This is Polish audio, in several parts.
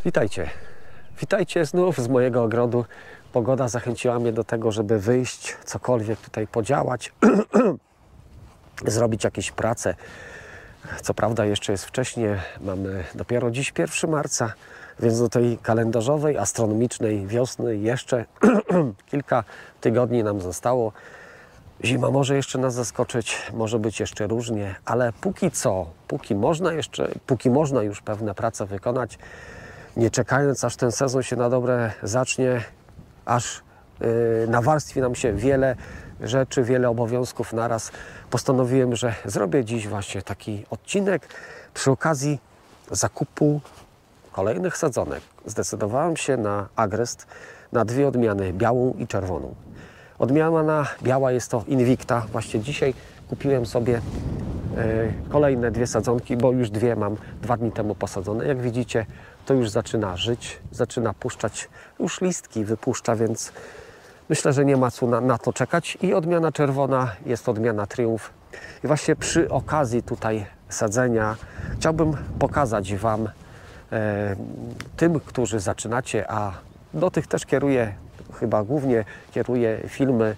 Witajcie. Witajcie znów z mojego ogrodu. Pogoda zachęciła mnie do tego, żeby wyjść, cokolwiek tutaj podziałać, zrobić jakieś prace. Co prawda jeszcze jest wcześnie, mamy dopiero dziś 1 marca, więc do tej kalendarzowej, astronomicznej wiosny jeszcze kilka tygodni nam zostało. Zima może jeszcze nas zaskoczyć, może być jeszcze różnie, ale póki co, póki można już pewne prace wykonać, nie czekając aż ten sezon się na dobre zacznie, aż nawarstwi nam się wiele rzeczy, wiele obowiązków naraz, postanowiłem, że zrobię dziś właśnie taki odcinek przy okazji zakupu kolejnych sadzonek. Zdecydowałem się na agrest, na dwie odmiany, białą i czerwoną. Odmiana biała jest to Invicta. Właśnie dzisiaj kupiłem sobie kolejne dwie sadzonki, bo już dwie mam 2 dni temu posadzone. Jak widzicie, to już zaczyna żyć, zaczyna puszczać, już listki wypuszcza, więc myślę, że nie ma co na to czekać. I odmiana czerwona jest odmiana Triumph. I właśnie przy okazji tutaj sadzenia chciałbym pokazać Wam, tym, którzy zaczynacie, a do tych też kieruję, chyba głównie kieruję filmy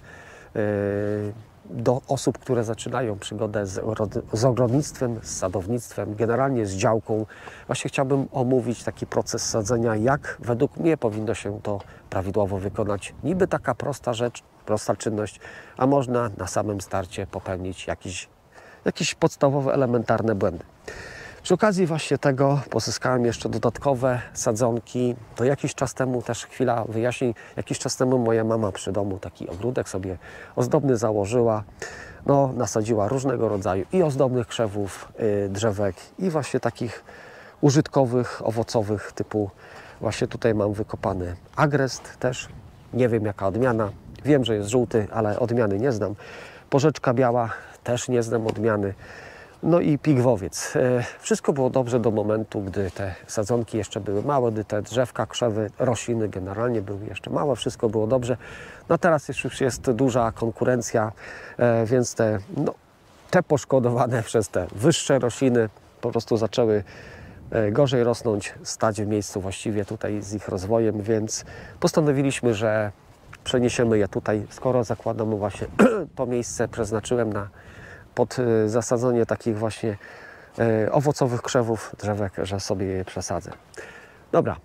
do osób, które zaczynają przygodę z ogrodnictwem, z sadownictwem, generalnie z działką. Właśnie chciałbym omówić taki proces sadzenia, jak według mnie powinno się to prawidłowo wykonać. Niby taka prosta rzecz, prosta czynność, a można na samym starcie popełnić jakieś podstawowe, elementarne błędy. Przy okazji właśnie tego pozyskałem jeszcze dodatkowe sadzonki. To jakiś czas temu, też chwila wyjaśnień, jakiś czas temu moja mama przy domu taki ogródek sobie ozdobny założyła. No, nasadziła różnego rodzaju i ozdobnych krzewów, drzewek i właśnie takich użytkowych, owocowych typu właśnie tutaj mam wykopany agrest też. Nie wiem jaka odmiana. Wiem, że jest żółty, ale odmiany nie znam. Porzeczka biała, też nie znam odmiany. No i pigwowiec. Wszystko było dobrze do momentu, gdy te sadzonki jeszcze były małe, gdy te drzewka, krzewy, rośliny generalnie były jeszcze małe, wszystko było dobrze. No teraz już jest duża konkurencja, więc te poszkodowane przez te wyższe rośliny po prostu zaczęły gorzej rosnąć, stać w miejscu właściwie tutaj z ich rozwojem, więc postanowiliśmy, że przeniesiemy je tutaj, skoro zakładamy właśnie to miejsce, przeznaczyłem pod zasadzenie takich właśnie owocowych krzewów, drzewek, że sobie je przesadzę. Dobra,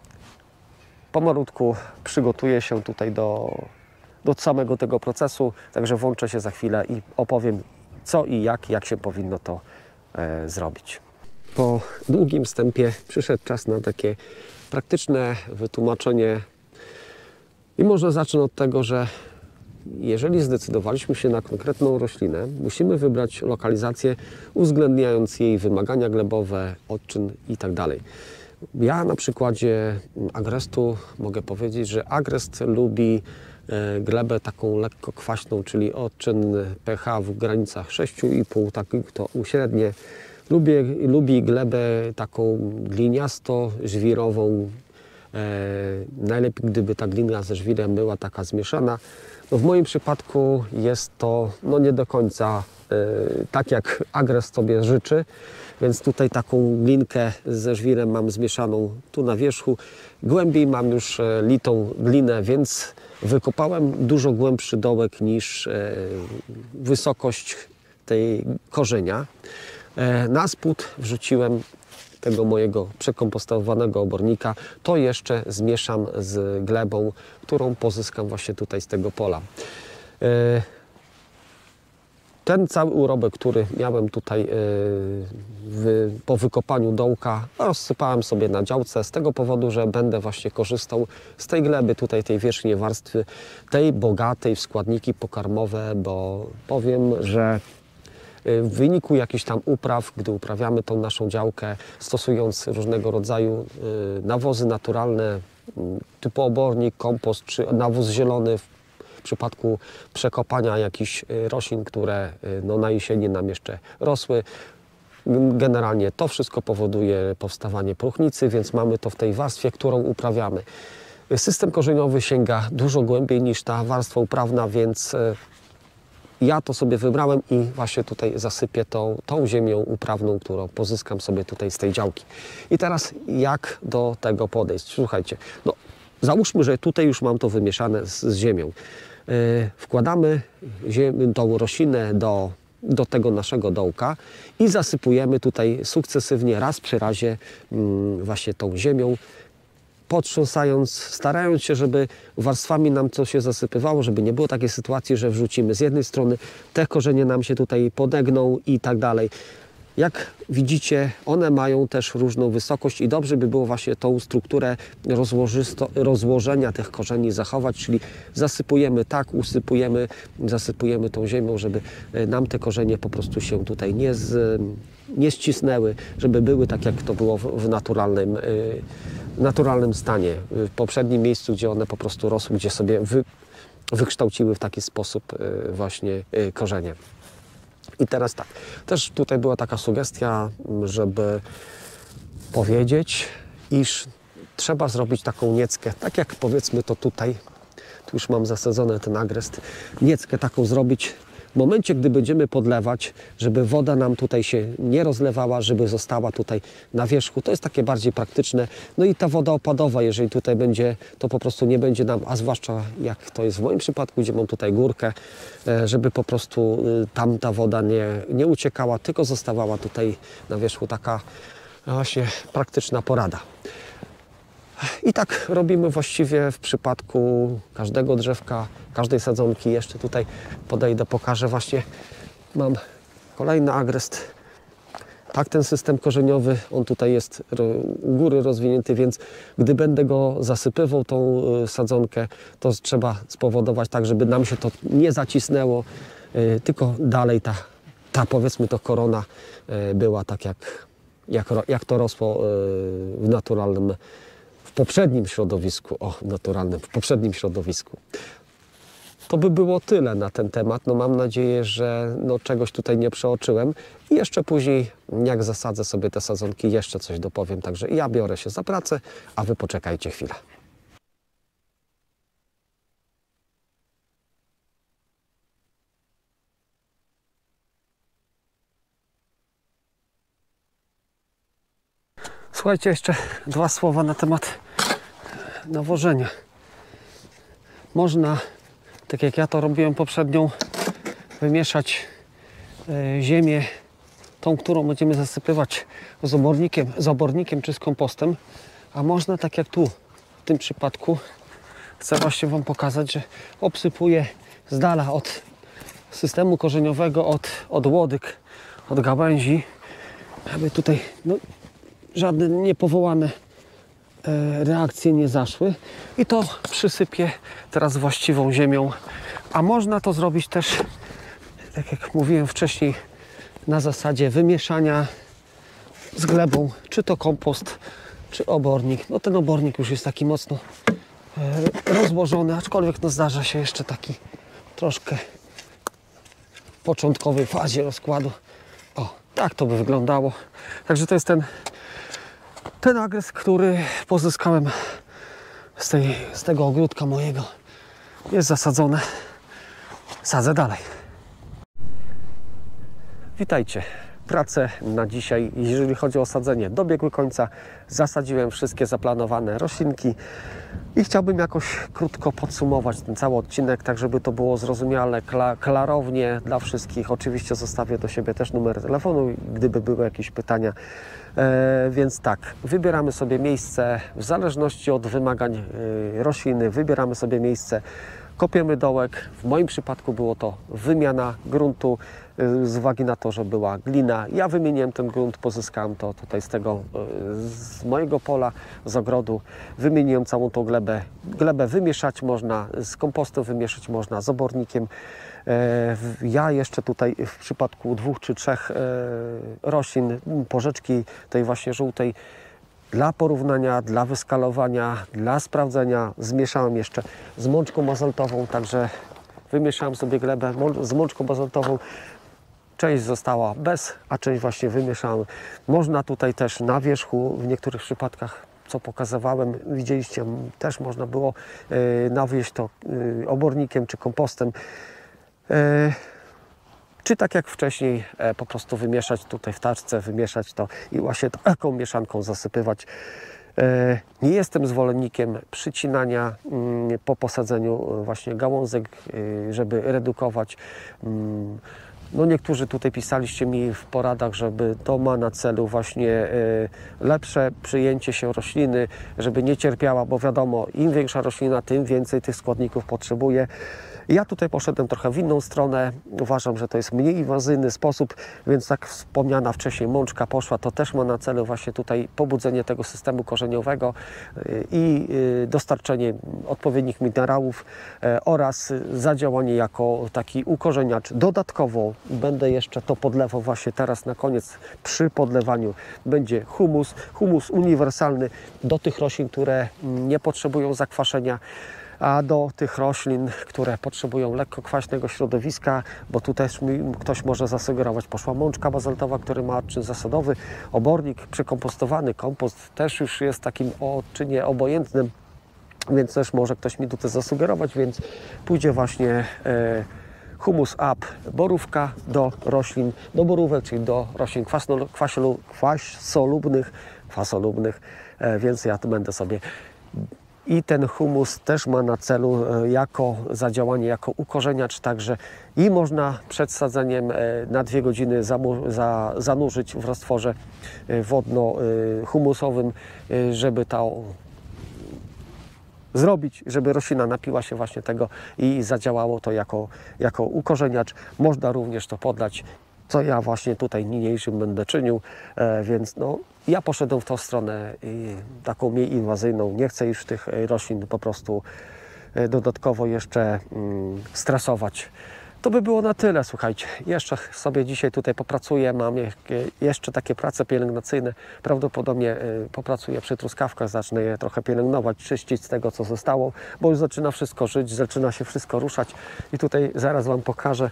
pomalutku przygotuję się tutaj do samego tego procesu, także włączę się za chwilę i opowiem co i jak się powinno to zrobić. Po długim wstępie przyszedł czas na takie praktyczne wytłumaczenie i może zacznę od tego, że jeżeli zdecydowaliśmy się na konkretną roślinę, musimy wybrać lokalizację, uwzględniając jej wymagania glebowe, odczyn itd. Ja na przykładzie agrestu mogę powiedzieć, że agrest lubi glebę taką lekko kwaśną, czyli odczyn pH w granicach 6,5, tak to uśrednie. Lubi glebę taką gliniasto-żwirową. Najlepiej, gdyby ta glina ze żwirem była taka zmieszana. No w moim przypadku jest to nie do końca tak, jak agrest sobie życzy, więc tutaj taką glinkę ze żwirem mam zmieszaną tu na wierzchu. Głębiej mam już litą glinę, więc wykopałem dużo głębszy dołek niż wysokość tej korzenia. Na spód wrzuciłem tego mojego przekompostowanego obornika, to jeszcze zmieszam z glebą, którą pozyskam właśnie tutaj z tego pola. Ten cały urobek, który miałem tutaj po wykopaniu dołka, rozsypałem sobie na działce z tego powodu, że będę właśnie korzystał z tej gleby, tutaj tej wierzchniej warstwy, tej bogatej w składniki pokarmowe, bo powiem, że w wyniku jakichś tam upraw, gdy uprawiamy tą naszą działkę, stosując różnego rodzaju nawozy naturalne, typu obornik, kompost czy nawóz zielony, w przypadku przekopania jakichś roślin, które na jesieni nam jeszcze rosły, generalnie to wszystko powoduje powstawanie próchnicy, więc mamy to w tej warstwie, którą uprawiamy. System korzeniowy sięga dużo głębiej niż ta warstwa uprawna, więc ja to sobie wybrałem i właśnie tutaj zasypię tą ziemią uprawną, którą pozyskam sobie tutaj z tej działki. I teraz jak do tego podejść? Słuchajcie, no załóżmy, że tutaj już mam to wymieszane z ziemią. Wkładamy tą roślinę do tego naszego dołka i zasypujemy tutaj sukcesywnie, raz przy razie właśnie tą ziemią, potrząsając, starając się, żeby warstwami nam to się zasypywało, żeby nie było takiej sytuacji, że wrzucimy z jednej strony, te korzenie nam się tutaj podegną i tak dalej. Jak widzicie, one mają też różną wysokość i dobrze by było właśnie tą strukturę rozłożenia tych korzeni zachować, czyli zasypujemy tak, usypujemy, zasypujemy tą ziemią, żeby nam te korzenie po prostu się tutaj nie ścisnęły, żeby były tak, jak to było w naturalnym stanie, w poprzednim miejscu, gdzie one po prostu rosły, gdzie sobie wykształciły w taki sposób właśnie korzenie. I teraz tak, też tutaj była taka sugestia, żeby powiedzieć, iż trzeba zrobić taką nieckę, tak jak powiedzmy to tutaj, tu już mam zasadzony ten agrest, nieckę taką zrobić w momencie, gdy będziemy podlewać, żeby woda nam tutaj się nie rozlewała, żeby została tutaj na wierzchu. To jest takie bardziej praktyczne. No i ta woda opadowa, jeżeli tutaj będzie, to po prostu nie będzie nam, a zwłaszcza jak to jest w moim przypadku, gdzie mam tutaj górkę, żeby po prostu tam ta woda nie uciekała, tylko zostawała tutaj na wierzchu. Taka właśnie praktyczna porada. I tak robimy właściwie w przypadku każdego drzewka, każdej sadzonki. Jeszcze tutaj podejdę, pokażę właśnie. Mam kolejny agrest. Tak, ten system korzeniowy, on tutaj jest u góry rozwinięty, więc gdy będę go zasypywał, tą sadzonkę, to trzeba spowodować tak, żeby nam się to nie zacisnęło, tylko dalej ta powiedzmy to korona była tak jak to rosło w naturalnym, w poprzednim środowisku. To by było tyle na ten temat. No mam nadzieję, że czegoś tutaj nie przeoczyłem. I jeszcze później, jak zasadzę sobie te sadzonki, jeszcze coś dopowiem. Także ja biorę się za pracę, a Wy poczekajcie chwilę. Słuchajcie, jeszcze dwa słowa na temat nawożenia. Można, tak jak ja to robiłem poprzednią, wymieszać ziemię, tą, którą będziemy zasypywać z obornikiem czy z kompostem, a można tak jak tu, w tym przypadku, chcę właśnie Wam pokazać, że obsypuję z dala od systemu korzeniowego, od łodyg, od gałęzi, aby tutaj żadne niepowołane reakcje nie zaszły i to przysypię teraz właściwą ziemią. A można to zrobić też, tak jak mówiłem wcześniej, na zasadzie wymieszania z glebą, czy to kompost, czy obornik. No ten obornik już jest taki mocno rozłożony, aczkolwiek zdarza się jeszcze taki troszkę w początkowej fazie rozkładu. O, tak to by wyglądało. Także to jest ten agres, który pozyskałem z tego ogródka mojego. Jest zasadzone. Sadzę dalej. Witajcie. Prace na dzisiaj, jeżeli chodzi o sadzenie, dobiegły końca. Zasadziłem wszystkie zaplanowane roślinki i chciałbym jakoś krótko podsumować ten cały odcinek, tak żeby to było zrozumiale, klarownie dla wszystkich. Oczywiście zostawię do siebie też numer telefonu, gdyby były jakieś pytania. Więc tak, wybieramy sobie miejsce w zależności od wymagań rośliny, wybieramy sobie miejsce, kopiemy dołek. W moim przypadku było to wymiana gruntu z uwagi na to, że była glina. Ja wymieniłem ten grunt, pozyskałem to tutaj z mojego pola, z ogrodu. Wymieniłem całą tą glebę. Glebę wymieszać można, z kompostem wymieszać można, z obornikiem. Ja jeszcze tutaj w przypadku 2 czy 3 roślin, porzeczki tej właśnie żółtej, dla porównania, dla wyskalowania, dla sprawdzenia zmieszałem jeszcze z mączką bazaltową, także wymieszałem sobie glebę z mączką bazaltową. Część została bez, a część właśnie wymieszałem. Można tutaj też na wierzchu, w niektórych przypadkach, co pokazywałem, widzieliście, też można było nawieść to obornikiem czy kompostem. czy tak jak wcześniej po prostu wymieszać tutaj w taszce, wymieszać to i właśnie taką mieszanką zasypywać. Nie jestem zwolennikiem przycinania po posadzeniu właśnie gałązek, żeby redukować. No niektórzy tutaj pisaliście mi w poradach, żeby to ma na celu właśnie lepsze przyjęcie się rośliny, żeby nie cierpiała, bo wiadomo, im większa roślina, tym więcej tych składników potrzebuje. Ja tutaj poszedłem trochę w inną stronę. Uważam, że to jest mniej inwazyjny sposób, więc tak wspomniana wcześniej mączka poszła, to też ma na celu właśnie tutaj pobudzenie tego systemu korzeniowego i dostarczenie odpowiednich minerałów oraz zadziałanie jako taki ukorzeniacz. Dodatkowo będę jeszcze to podlewał właśnie teraz na koniec przy podlewaniu. Będzie humus uniwersalny do tych roślin, które nie potrzebują zakwaszenia, a do tych roślin, które potrzebują lekko kwaśnego środowiska, bo tu też ktoś może zasugerować, poszła mączka bazaltowa, który ma odczyn zasadowy, obornik przekompostowany, kompost też już jest takim odczynie obojętnym, więc też może ktoś mi tutaj zasugerować, więc pójdzie właśnie humus up, borówka do roślin, do borówek, czyli do roślin kwasolubnych, więc ja tu będę sobie. I ten humus też ma na celu jako zadziałanie, jako ukorzeniacz, także i można przed sadzeniem na 2 godziny zanurzyć w roztworze wodno-humusowym, żeby to zrobić, żeby roślina napiła się właśnie tego i zadziałało to jako ukorzeniacz. Można również to podlać, co ja właśnie tutaj niniejszym będę czynił, więc no, ja poszedłem w tą stronę taką mniej inwazyjną. Nie chcę już tych roślin po prostu dodatkowo jeszcze stresować. To by było na tyle, słuchajcie. Jeszcze sobie dzisiaj tutaj popracuję, mam jeszcze takie prace pielęgnacyjne. Prawdopodobnie popracuję przy truskawkach, zacznę je trochę pielęgnować, czyścić z tego, co zostało, bo już zaczyna wszystko żyć, zaczyna się wszystko ruszać. I tutaj zaraz Wam pokażę.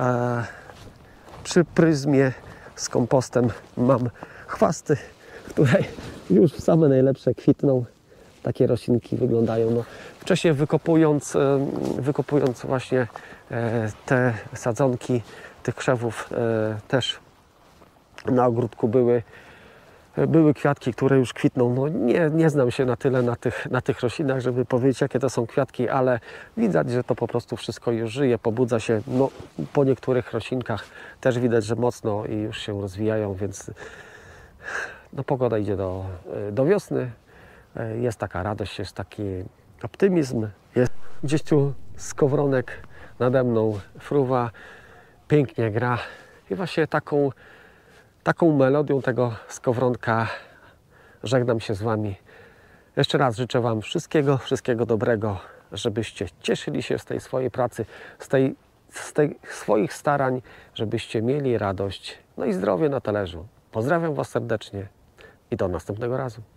Przy pryzmie z kompostem mam chwasty, które już same najlepsze kwitną. Takie roślinki wyglądają. No, wcześniej wykopując właśnie te sadzonki tych krzewów, też na ogródku były kwiatki, które już kwitną. No, nie znam się na tyle na tych roślinach, żeby powiedzieć, jakie to są kwiatki, ale widać, że to po prostu wszystko już żyje, pobudza się. No, po niektórych roślinkach też widać, że mocno i już się rozwijają, więc no, pogoda idzie do wiosny. Jest taka radość, jest taki optymizm. Jest gdzieś tu skowronek nade mną fruwa, pięknie gra i właśnie taką melodią tego skowronka żegnam się z Wami. Jeszcze raz życzę Wam wszystkiego dobrego, żebyście cieszyli się z tej swojej pracy, z tych swoich starań, żebyście mieli radość, no i zdrowie na talerzu. Pozdrawiam Was serdecznie i do następnego razu.